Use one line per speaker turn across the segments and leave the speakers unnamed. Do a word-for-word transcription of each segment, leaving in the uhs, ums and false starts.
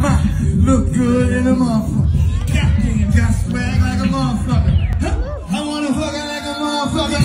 Look good in a motherfucker. Goddamn, got swag like a motherfucker. I wanna fuck it like a motherfucker.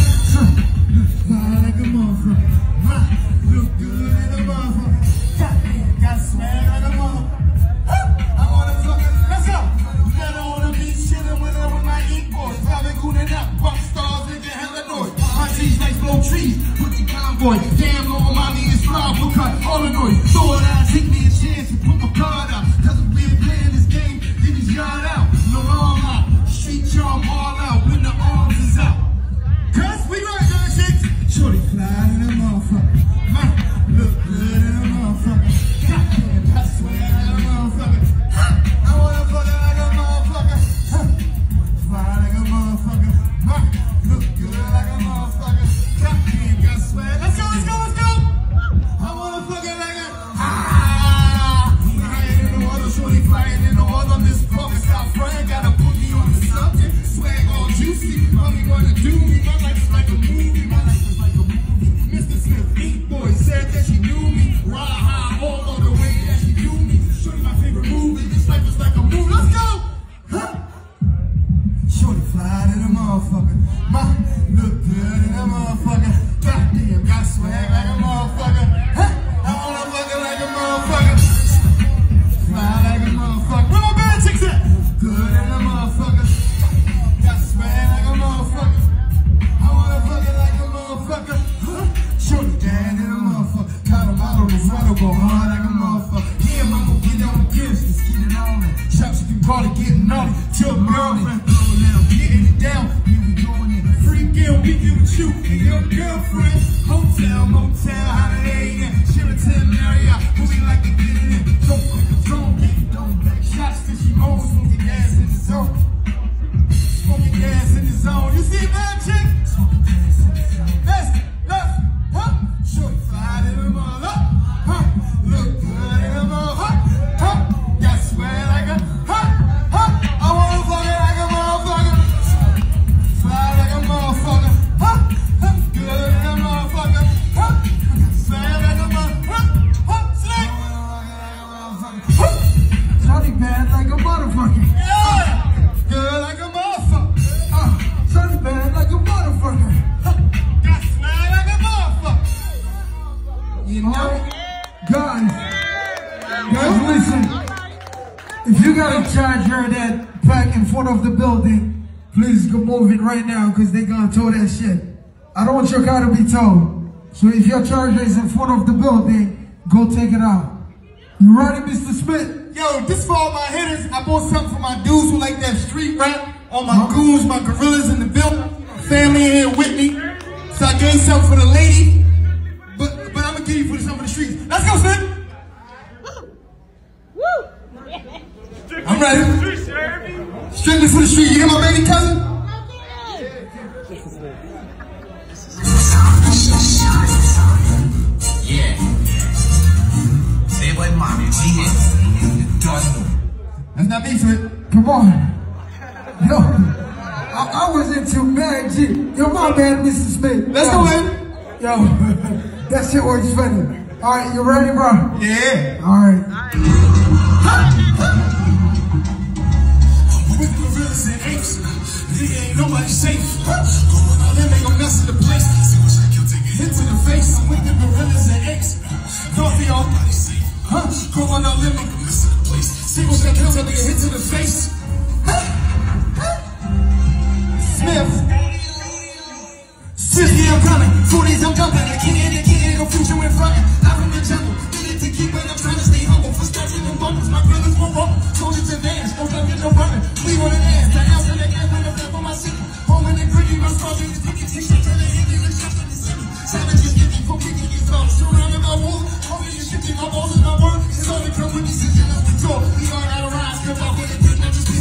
Fly like a motherfucker. Look good in a motherfucker. Goddamn, got swag like a motherfucker. I wanna fuck it. Let's go. Never wanna be chillin' with her with my ink boys. Probably gooning up, rock stars, making hella noise. My G's like blow trees, put the convoy. Damn, little mommy is proud, we'll cut all the noise. Throw it out, take me a chance to put my card out. Cause we've been playing this game, get his yard out. No arm out, street charm all out, when the arms is out. Cause we right there, chicks. Shorty fly in a motherfucker. Ma, look good in a motherfucker. Goddamn, I swear like a motherfucker. I wanna fuck it like a motherfucker. Fly like a motherfucker. Ma, look good like a motherfucker. Goddamn, got swag. Let's go, let's go, let's go. I wanna fuck it like a ah. Flying in the water, shorty flying in the water. This fucking South Front gotta put me on the subject. Swag all juicy, mommy wanna do me. My life is like a movie, my life is like a movie. Mister Smith, Ink Boy, said that she knew me. Ride high all on the way that she knew me. Shorty my favorite movie, this life is like a movie. Let's go! Huh? Shorty fly to the motherfucker. Ma, look good in a motherfucker. Goddamn, got swag like a motherfucker. Huh? I wanna fuck it like a motherfucker. Fly like a motherfucker. Where my bad chicks at? Good in a motherfucker. Got swag like a motherfucker. I wanna fuck it like a motherfucker. Huh? Shorty down in a motherfucker. Caught a model, this model go hard like a motherfucker. Yeah, mama, get down the gifts, let's get it on it. Shots you can call it, getting naughty. Till the girlfriend, oh now, getting it down. Here we going in. Free girl, we get with you and your girlfriend. Hotel, motel, holiday in. Sheraton, Marriott, who we like to get it in. Don't fuck the phone, get it, don't back shots till she moans. Smoking gas in the zone. Smoking gas in the zone. You see that chick? Smoking gas in the zone. Let's, let's, huh? Shorty fly to the mother, huh? Look good in the mother, huh? Huh? Got swag like a, huh? Huh? I wanna fuck it like a motherfucker. Fly like a motherfucker, huh? Huh? Good in a motherfucker, huh? Swag like a motherfucker, huh? Slick. Huh? Shorty bad like a motherfucker. Yeah! Good like a motherfucker. Uh, Shorty bad like a motherfucker. Huh? Got swag like a motherfucker. You know? Guys, guys, listen. If you got a charger that back in front of the building, please go move it right now because they're gonna tow that shit. I don't want your car to be towed. So if your charger is in front of the building, go take it out. You ready, Mister Smith? Yo, this for all my hitters. I bought something for my dudes who like that street rap. All my huh? goons, my gorillas in the building. Family in here with me. So I gave something for the lady. But but I'm gonna give you for some of the streets. Let's go, Smith. I'm ready. Strictly for the street. You hear my baby cousin? Yeah. Say what, mommy. That's not me, Smith. Come on. Yo, I, I was into Mad G. Yo, my man, Mister Smith. Let's go in. Yo, that shit was funny. All right, you ready, bro? Yeah. All right. With gorillas and apes, nigga ain't nobody safe. Going out there, they gon' mess with the place. See what I kill, take a hit to the face. I'm with the gorillas and apes. Don't be all nobody safe. Huh? Going out there, make a mess of the place. See what I kill, take a hit to the face. Smith. Sifty, I'm coming. forties, I'm dumping. I can't get it, can't get no future in front. I'm from the jungle. Did it to keep it, I'm trying to stay humble. For scratching and bumbles, my brothers won't rumble. Soldiers advance, don't let get no running. We want an ass, the house and the gas, when I'm there for my city. Home in the gritty, my scars in the sticky, t-shirt, trying to hit me, the shots in the city. Savages get me for kicking these dogs. Surrounding my walls, homie, you shifting my balls in my work. It's all the come with these engines off the door. We all gotta rise, come out with it, not just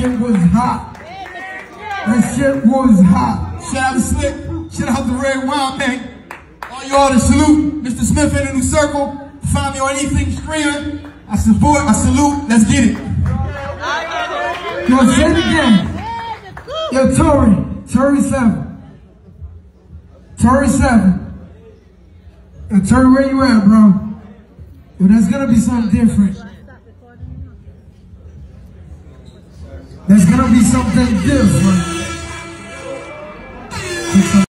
shit was hot. That shit was hot. Shout out to Slick. Shout out to Red Wine Man. All y'all to salute. Mister Smith in the New Circle. Find me on anything streaming. I support, I salute. Let's get it. Yo, say it again. Yo, Tory. Tory seven. Tory seven. Yo, Tory, where you at, bro? Yo, that's gonna be something different. There's gonna be something different.